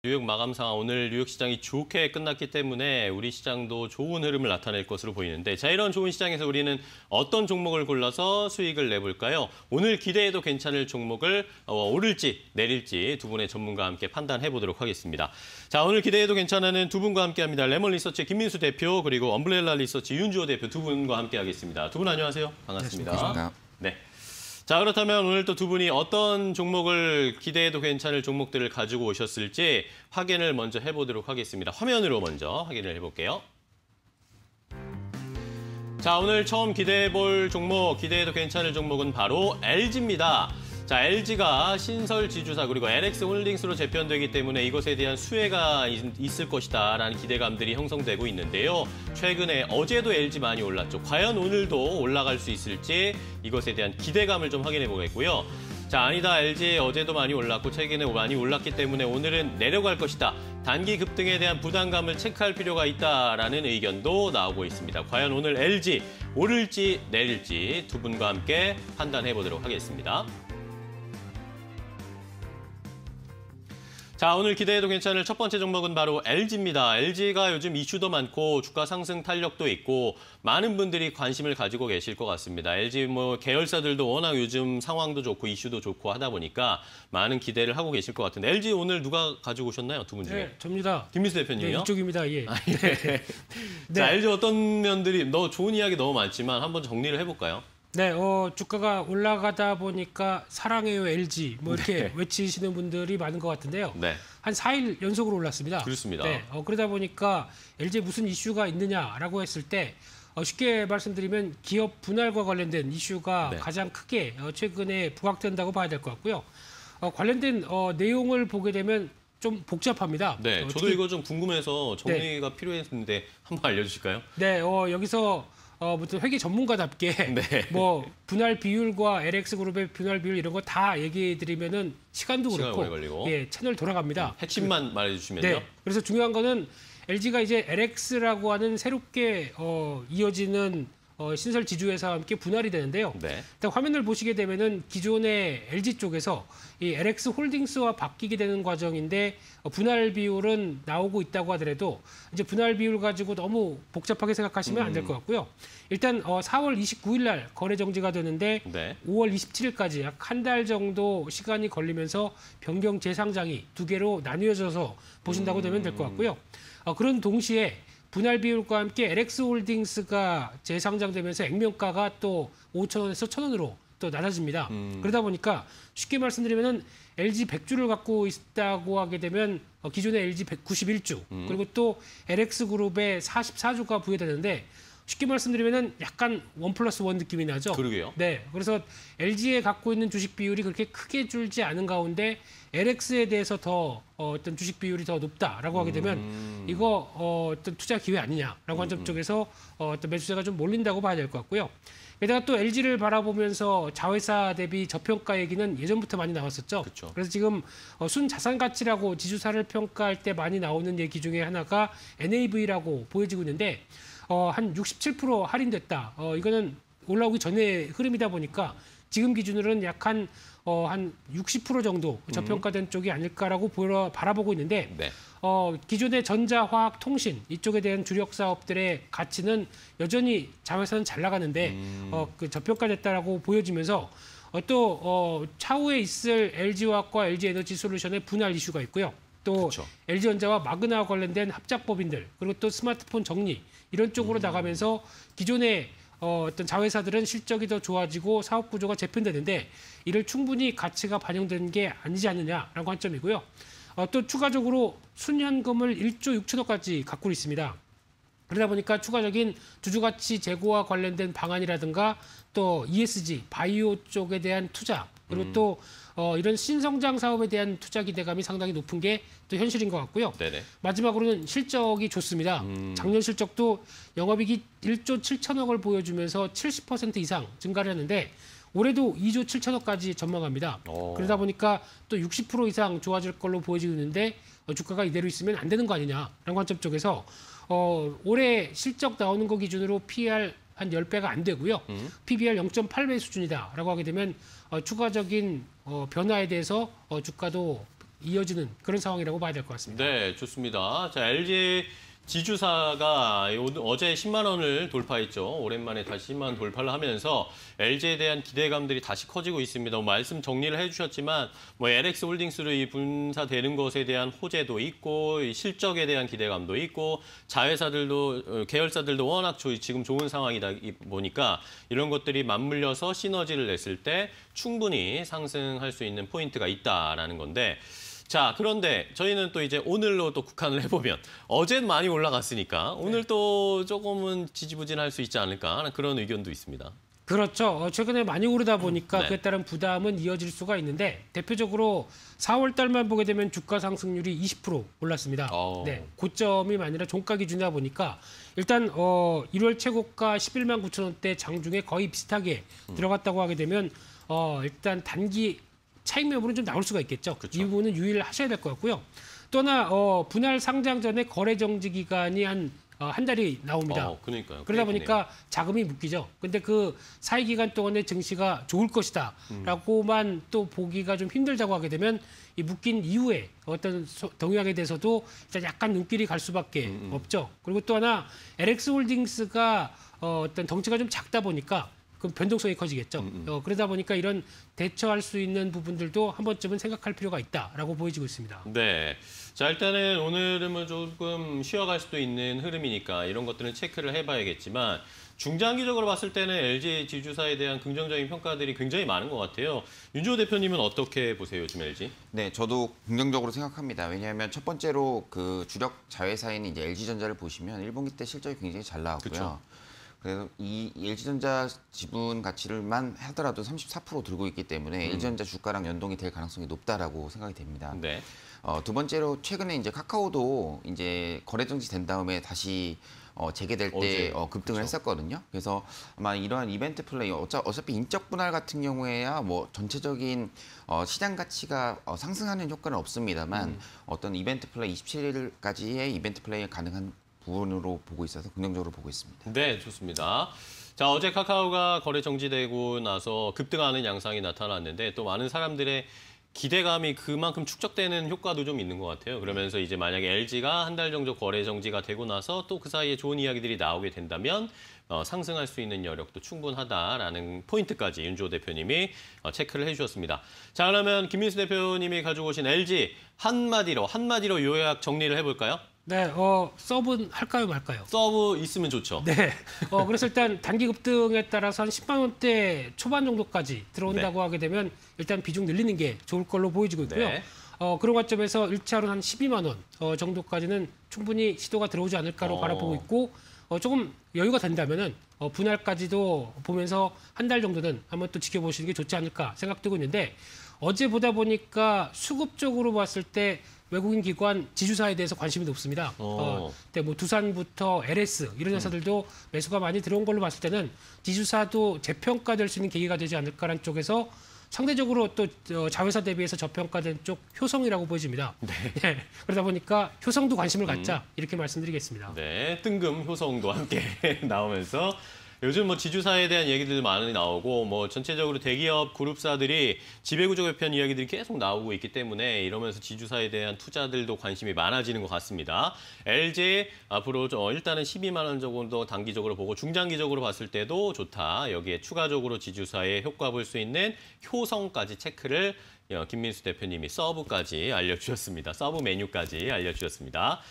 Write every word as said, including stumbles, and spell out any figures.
뉴욕 마감 상황, 오늘 뉴욕 시장이 좋게 끝났기 때문에 우리 시장도 좋은 흐름을 나타낼 것으로 보이는데, 자, 이런 좋은 시장에서 우리는 어떤 종목을 골라서 수익을 내볼까요? 오늘 기대해도 괜찮을 종목을 어, 오를지 내릴지 두 분의 전문가와 함께 판단해 보도록 하겠습니다. 자, 오늘 기대해도 괜찮은 두 분과 함께합니다. 레몬 리서치 김민수 대표, 그리고 엄브렐라 리서치 윤주호 대표 두 분과 함께하겠습니다. 두 분 안녕하세요. 반갑습니다. 반갑습니다. 네. 자, 그렇다면 오늘 또 두 분이 어떤 종목을 기대해도 괜찮을 종목들을 가지고 오셨을지 확인을 먼저 해보도록 하겠습니다. 화면으로 먼저 확인을 해볼게요. 자, 오늘 처음 기대해볼 종목, 기대해도 괜찮을 종목은 바로 엘지입니다. 자, 엘지가 신설 지주사 그리고 엘엑스홀딩스로 재편되기 때문에 이것에 대한 수혜가 있을 것이다라는 기대감들이 형성되고 있는데요. 최근에 어제도 엘지 많이 올랐죠. 과연 오늘도 올라갈 수 있을지 이것에 대한 기대감을 좀 확인해 보겠고요. 자, 아니다. 엘지 어제도 많이 올랐고 최근에 많이 올랐기 때문에 오늘은 내려갈 것이다. 단기 급등에 대한 부담감을 체크할 필요가 있다라는 의견도 나오고 있습니다. 과연 오늘 엘지 오를지 내릴지 두 분과 함께 판단해 보도록 하겠습니다. 자, 오늘 기대해도 괜찮을 첫 번째 종목은 바로 엘지입니다. 엘지가 요즘 이슈도 많고 주가 상승 탄력도 있고 많은 분들이 관심을 가지고 계실 것 같습니다. 엘지 뭐 계열사들도 워낙 요즘 상황도 좋고 이슈도 좋고 하다 보니까 많은 기대를 하고 계실 것 같은데, 엘지 오늘 누가 가지고 오셨나요? 두 분 중에? 네, 접니다. 김민수 대표님이요? 네, 이쪽입니다. 예. 아, 예. 네. 자, 엘지 어떤 면들이 너 좋은 이야기 너무 많지만 한번 정리를 해볼까요? 네, 어, 주가가 올라가다 보니까 사랑해요 엘지 뭐 이렇게 네. 외치시는 분들이 많은 것 같은데요. 네. 한 사 일 연속으로 올랐습니다. 그렇습니다. 네, 어, 그러다 보니까 엘지에 무슨 이슈가 있느냐라고 했을 때 어, 쉽게 말씀드리면 기업 분할과 관련된 이슈가 네. 가장 크게 어, 최근에 부각된다고 봐야 될 것 같고요. 어, 관련된 어, 내용을 보게 되면 좀 복잡합니다. 네, 어, 저도 특히, 이거 좀 궁금해서 정리가 네. 필요했는데 한번 알려주실까요? 네, 어, 여기서 어, 무슨 회계 전문가답게 네. 뭐 분할 비율과 엘엑스그룹의 분할 비율 이런 거 다 얘기해 드리면은 시간도 시간 그렇고 예, 채널 돌아갑니다. 핵심만 그, 말해 주시면요. 네. 그래서 중요한 거는 엘지가 이제 엘엑스라고 하는 새롭게 어, 이어지는 어, 신설 지주회사와 함께 분할이 되는데요. 네. 일단 화면을 보시게 되면은 기존의 엘지 쪽에서 이 엘엑스 홀딩스와 바뀌게 되는 과정인데 어, 분할 비율은 나오고 있다고 하더라도 이제 분할 비율 가지고 너무 복잡하게 생각하시면 음. 안 될 것 같고요. 일단 어, 사월 이십구일 날 거래 정지가 되는데 네. 오월 이십칠일까지 약 한 달 정도 시간이 걸리면서 변경 재상장이 두 개로 나뉘어져서 보신다고 음. 되면 될 것 같고요. 어, 그런 동시에 분할 비율과 함께 엘엑스홀딩스가 재상장되면서 액면가가 또 오천 원에서 천 원으로 또 낮아집니다. 음. 그러다 보니까 쉽게 말씀드리면은 엘지 백 주를 갖고 있다고 하게 되면 어, 기존의 엘지 백구십일 주 음. 그리고 또 엘엑스그룹에 사십사 주가 부여되는데 쉽게 말씀드리면은 약간 원 플러스 원 느낌이 나죠. 그러게요. 네, 그래서 엘지에 갖고 있는 주식 비율이 그렇게 크게 줄지 않은 가운데 엘엑스에 대해서 더 어, 어떤 주식 비율이 더 높다라고 하게 되면 음. 이거 어, 어떤 투자 기회 아니냐라고 한 점 음. 쪽에서 어, 어떤 매수세가 좀 몰린다고 봐야 될 것 같고요. 게다가 또 엘지를 바라보면서 자회사 대비 저평가 얘기는 예전부터 많이 나왔었죠. 그쵸. 그래서 지금 어, 순자산 가치라고 지주사를 평가할 때 많이 나오는 얘기 중에 하나가 엔에이브이라고 보여지고 있는데 어, 한 육십칠 퍼센트 할인됐다. 어, 이거는 올라오기 전에 흐름이다 보니까 지금 기준으로는 약 한 어, 한 육십 퍼센트 정도 저평가된 음. 쪽이 아닐까라고 보러, 바라보고 있는데 네. 어, 기존의 전자, 화학, 통신 이쪽에 대한 주력 사업들의 가치는 여전히 자회사는 잘 나가는데 음. 어, 그 저평가됐다라고 보여지면서 어, 또 어, 차후에 있을 엘지화학과 엘지에너지솔루션의 분할 이슈가 있고요. 또 그쵸. 엘지전자와 마그나와 관련된 합작법인들 그리고 또 스마트폰 정리 이런 쪽으로 음. 나가면서 기존의 어, 어떤 자회사들은 실적이 더 좋아지고 사업 구조가 재편되는데 이를 충분히 가치가 반영된 게 아니지 않느냐라고 한 점이고요. 어, 또 추가적으로 순현금을 일조 육천억까지 갖고 있습니다. 그러다 보니까 추가적인 주주가치 제고와 관련된 방안이라든가 또 이에스지, 바이오 쪽에 대한 투자 그리고 음. 또 어, 이런 신성장 사업에 대한 투자 기대감이 상당히 높은 게 또 현실인 것 같고요. 네네. 마지막으로는 실적이 좋습니다. 음. 작년 실적도 영업이익이 일조 칠천억을 보여주면서 칠십 퍼센트 이상 증가를 했는데 올해도 이조 칠천억까지 전망합니다. 오. 그러다 보니까 또 육십 퍼센트 이상 좋아질 걸로 보여지고 있는데 어, 주가가 이대로 있으면 안 되는 거 아니냐라는 관점 쪽에서 어, 올해 실적 나오는 거 기준으로 피이알 한 십 배가 안 되고요. 음. 피비알 영 점 팔 배 수준이다라고 하게 되면 어, 추가적인 어, 변화에 대해서 어, 주가도 이어지는 그런 상황이라고 봐야 될 것 같습니다. 네, 좋습니다. 자, 엘지 지주사가 어제 십만 원을 돌파했죠. 오랜만에 다시 십만 원 돌파를 하면서 엘지에 대한 기대감들이 다시 커지고 있습니다. 뭐 말씀 정리를 해주셨지만 뭐 엘엑스 홀딩스로 이 분사되는 것에 대한 호재도 있고 실적에 대한 기대감도 있고 자회사들도 계열사들도 워낙 지금 좋은 상황이다 보니까 이런 것들이 맞물려서 시너지를 냈을 때 충분히 상승할 수 있는 포인트가 있다라는 건데. 자, 그런데 저희는 또 이제 오늘로 또 국한을 해보면 어제는 많이 올라갔으니까 오늘 네. 또 조금은 지지부진할 수 있지 않을까 하는 그런 의견도 있습니다. 그렇죠. 어, 최근에 많이 오르다 보니까 네. 그에 따른 부담은 이어질 수가 있는데 대표적으로 사월 달만 보게 되면 주가 상승률이 이십 퍼센트 올랐습니다. 오. 네, 고점이 아니라 종가 기준이다 보니까 일단 어, 일월 최고가 십일만 구천 원대 장중에 거의 비슷하게 음. 들어갔다고 하게 되면 어, 일단 단기 차익 매물은 좀 나올 수가 있겠죠. 그렇죠. 이 부분은 유의하셔야 될 것 같고요. 또 하나 어, 분할 상장 전에 거래 정지 기간이 한 어, 한 달이 나옵니다. 어, 그러니까요. 그러다 보니까 자금이 묶이죠. 근데 그 사이 기간 동안에 증시가 좋을 것이다라고만 음. 또 보기가 좀 힘들다고 하게 되면 이 묶인 이후에 어떤 소, 동향에 대해서도 일단 약간 눈길이 갈 수밖에 음, 음. 없죠. 그리고 또 하나 엘엑스 홀딩스가 어, 어떤 덩치가 좀 작다 보니까 그럼 변동성이 커지겠죠. 음, 음. 어, 그러다 보니까 이런 대처할 수 있는 부분들도 한 번쯤은 생각할 필요가 있다라고 보여지고 있습니다. 네. 자, 일단은 오늘은 조금 쉬어갈 수도 있는 흐름이니까 이런 것들은 체크를 해봐야겠지만 중장기적으로 봤을 때는 엘지 지주사에 대한 긍정적인 평가들이 굉장히 많은 것 같아요. 윤주호 대표님은 어떻게 보세요, 요즘 엘지? 네, 저도 긍정적으로 생각합니다. 왜냐하면 첫 번째로 그 주력 자회사인 이제 엘지전자를 보시면 일 분기 때 실적이 굉장히 잘 나왔고요. 그쵸. 그래서 이 엘지전자 지분 가치를만 하더라도 삼십사 퍼센트 들고 있기 때문에 음. 엘지전자 주가랑 연동이 될 가능성이 높다라고 생각이 됩니다. 네. 어, 두 번째로 최근에 이제 카카오도 이제 거래 정지 된 다음에 다시 어, 재개될 때 어, 급등을 그렇죠. 했었거든요. 그래서 아마 이러한 이벤트 플레이 어차, 어차피 인적 분할 같은 경우에야 뭐 전체적인 어, 시장 가치가 어, 상승하는 효과는 없습니다만 음. 어떤 이벤트 플레이 이십칠 일까지의 이벤트 플레이가 가능한 부분으로 보고 있어서 긍정적으로 보고 있습니다. 네, 좋습니다. 자, 어제 카카오가 거래 정지되고 나서 급등하는 양상이 나타났는데 또 많은 사람들의 기대감이 그만큼 축적되는 효과도 좀 있는 것 같아요. 그러면서 이제 만약에 엘지가 한 달 정도 거래 정지가 되고 나서 또 그 사이에 좋은 이야기들이 나오게 된다면 어, 상승할 수 있는 여력도 충분하다라는 포인트까지 윤주호 대표님이 어, 체크를 해주셨습니다. 자, 그러면 김민수 대표님이 가지고 오신 엘지 한마디로 한마디로 요약 정리를 해볼까요? 네, 어, 서브 할까요, 말까요? 서브 있으면 좋죠. 네. 어, 그래서 일단 단기 급등에 따라서 한 십만 원대 초반 정도까지 들어온다고 네. 하게 되면 일단 비중 늘리는 게 좋을 걸로 보여지고 있고요. 네. 어, 그런 관점에서 일 차로 한 십이만 원 어, 정도까지는 충분히 시도가 들어오지 않을까로 어. 바라보고 있고 어, 조금 여유가 된다면은 어, 분할까지도 보면서 한 달 정도는 한번 또 지켜보시는 게 좋지 않을까 생각되고 있는데 어제 보다 보니까 수급적으로 봤을 때 외국인 기관 지주사에 대해서 관심이 높습니다. 어, 뭐 두산부터 엘에스 이런 회사들도 매수가 많이 들어온 걸로 봤을 때는 지주사도 재평가될 수 있는 계기가 되지 않을까라는 쪽에서 상대적으로 또 자회사 대비해서 저평가된 쪽 효성이라고 보여집니다. 네. 네. 그러다 보니까 효성도 관심을 갖자 음. 이렇게 말씀드리겠습니다. 네, 뜬금 효성도 함께 나오면서 요즘 뭐 지주사에 대한 얘기들 많이 나오고 뭐 전체적으로 대기업 그룹사들이 지배구조 개편 이야기들이 계속 나오고 있기 때문에 이러면서 지주사에 대한 투자들도 관심이 많아지는 것 같습니다. 엘지 앞으로 일단은 십이만 원 정도 단기적으로 보고 중장기적으로 봤을 때도 좋다. 여기에 추가적으로 지주사에 효과 볼 수 있는 효성까지 체크를 김민수 대표님이 서브까지 알려주셨습니다. 서브 메뉴까지 알려주셨습니다.